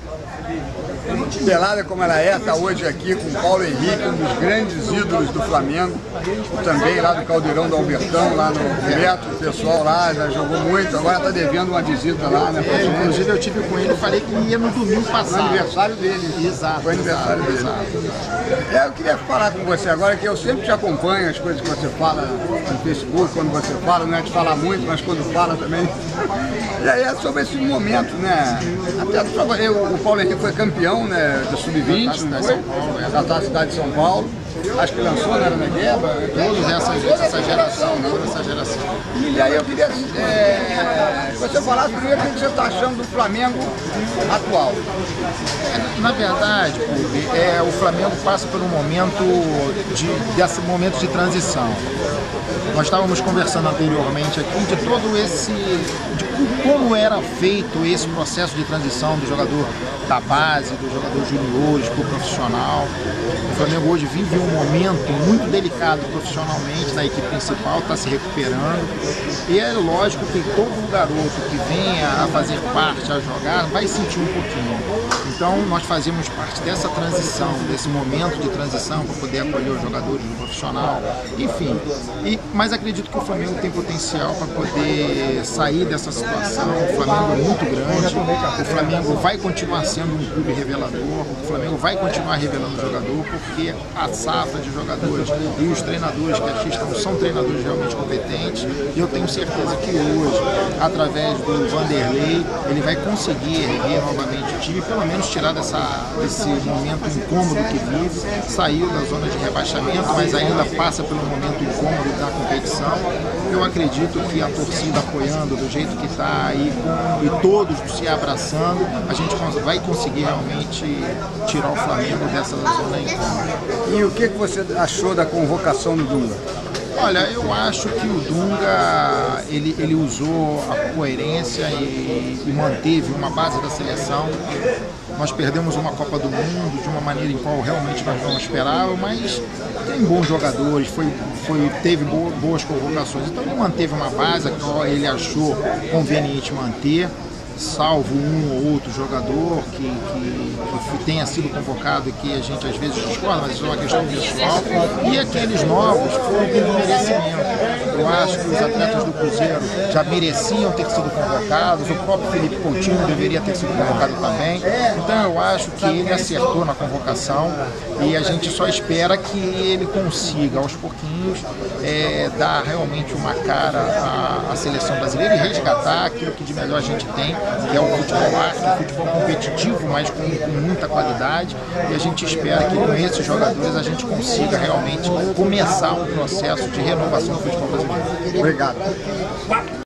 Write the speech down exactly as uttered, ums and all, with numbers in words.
Pelada como ela é, está hoje aqui com o Paulo Henrique, um dos grandes ídolos do Flamengo, também lá do Caldeirão do Albertão, lá no Direto, o pessoal lá já jogou muito, agora está devendo uma visita lá, né? É, inclusive eu tive com ele e falei que ia no domingo passado. No aniversário dele. Exato. Foi aniversário exato, dele. Exato. É, eu queria falar com você agora, que eu sempre te acompanho, as coisas que você fala no Facebook, quando você fala, não é de falar muito, mas quando fala também. E aí é sobre esse momento, né? Até eu, o Paulo Henrique foi campeão, né, do sub vinte, não foi? Da Taça Cidade de São Paulo. Acho que lançou, né, na Gueba. Todos essa, essa geração, toda essa geração. E aí eu queria é, que você falasse primeiro o que você está achando do Flamengo atual. É, na verdade, é, o Flamengo passa por um momento de, desse momento de transição. Nós estávamos conversando anteriormente aqui de todo esse, de como era feito esse processo de transição do jogador da base, do jogador juniores para o profissional. O Flamengo hoje vive um momento muito delicado profissionalmente na equipe principal, está se recuperando. E é lógico que todo garoto que venha a fazer parte, a jogar, vai sentir um pouquinho. Então nós fazemos parte dessa transição, desse momento de transição para poder acolher os jogadores do profissional, enfim. E, mas acredito que o Flamengo tem potencial para poder sair dessa situação. O Flamengo é muito grande, o Flamengo vai continuar sendo um clube revelador, o Flamengo vai continuar revelando jogador, porque a safra de jogadores e os treinadores que aqui estão são treinadores realmente competentes, e eu tenho certeza que hoje, através do Vanderlei, ele vai conseguir erguer novamente o time, pelo menos tirar dessa, desse momento incômodo que vive, saiu da zona de rebaixamento, mas ainda passa pelo momento incômodo da competição. Eu acredito que a torcida apoiando do jeito que está aí, com, e todos se abraçando, a gente vai conseguir realmente tirar o Flamengo dessa zona incômoda. E o que você achou da convocação do Dunga? Olha, eu acho que o Dunga, ele, ele usou a coerência e, e manteve uma base da seleção. Nós perdemos uma Copa do Mundo de uma maneira em qual realmente nós não esperávamos, mas tem bons jogadores, foi, foi, teve boas convocações. Então ele manteve uma base que ele achou conveniente manter, salvo um ou outro jogador que, que, que tenha sido convocado e que a gente às vezes discorda, mas isso é uma questão pessoal. E aqueles novos foram por merecimento. Eu acho que os atletas do Cruzeiro já mereciam ter sido convocados, o próprio Felipe Coutinho deveria ter sido convocado também. Então eu acho que ele acertou na convocação e a gente só espera que ele consiga, aos pouquinhos, é, dar realmente uma cara à, à seleção brasileira e resgatar aquilo que de melhor a gente tem, que é o futebol arte, o futebol competitivo, mas com, com muita qualidade, e a gente espera que com esses jogadores a gente consiga realmente começar um processo de renovação do futebol brasileiro. Obrigado.